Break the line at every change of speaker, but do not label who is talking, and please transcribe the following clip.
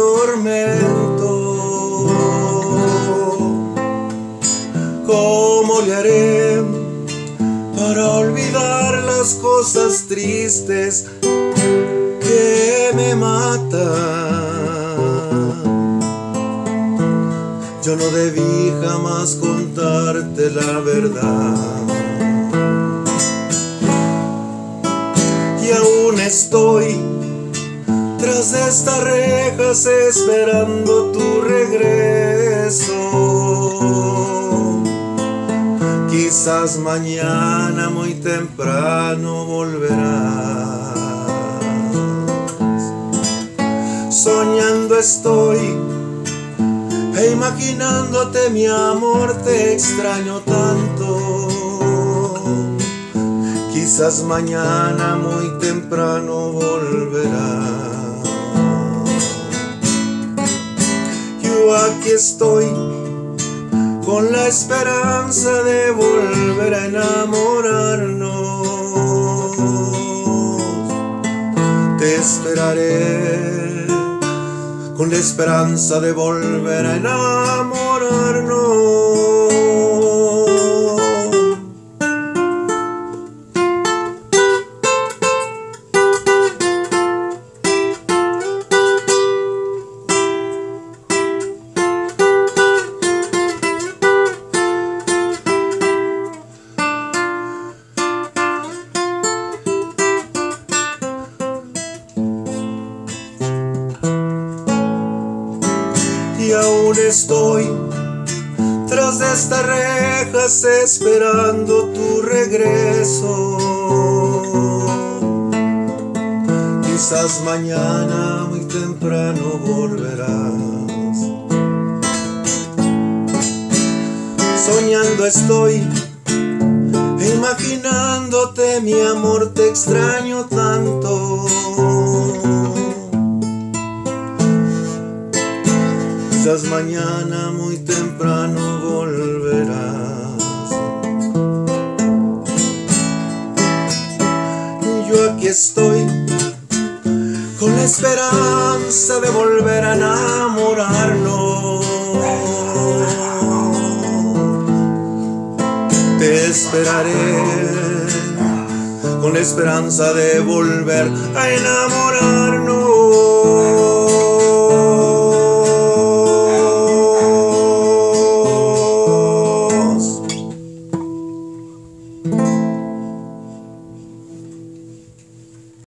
tormento. ¿Cómo le haré para olvidar las cosas tristes que me matan? Yo no debí jamás contarte la verdad. Y aún estoy tras de estas rejas esperando tu regreso. Quizás mañana muy temprano volverás. Soñando estoy e imaginándote, mi amor, te extraño tanto. Quizás mañana muy temprano volverás. Yo aquí estoy con la esperanza de volver a enamorarnos. Te esperaré con la esperanza de volver a enamorarnos. Y aún estoy tras de estas rejas esperando tu regreso. Quizás mañana muy temprano volverás. Soñando estoy e imaginándote, mi amor, te extraño tanto. Quizás mañana muy temprano volverás. Yo aquí estoy con la esperanza de volver a enamorarnos. Te esperaré con la esperanza de volver a enamorar.